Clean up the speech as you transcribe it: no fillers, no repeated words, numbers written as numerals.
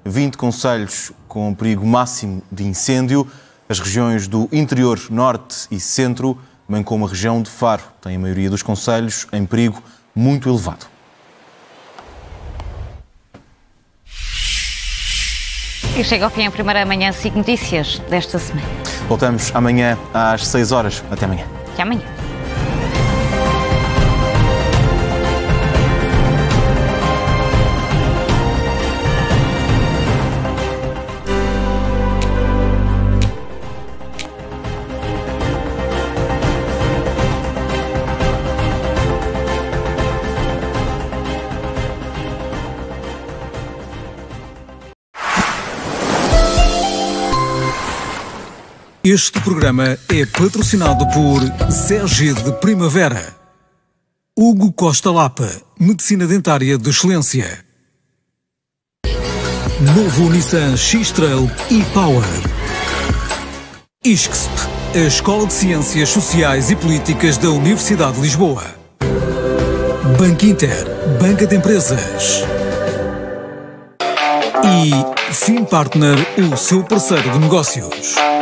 20 concelhos com perigo máximo de incêndio. As regiões do interior, norte e centro, bem como a região de Faro, têm a maioria dos concelhos em perigo muito elevado. E chega ao fim a primeira manhã SIC Notícias desta semana. Voltamos amanhã às 6 horas. Até amanhã. Até amanhã. Este programa é patrocinado por Sergide Primavera, Hugo Costa Lapa, Medicina Dentária de Excelência, novo Nissan X-Trail e-Power, ISCSP, a Escola de Ciências Sociais e Políticas da Universidade de Lisboa, Banco Inter, Banca de Empresas e FinPartner, o seu parceiro de negócios.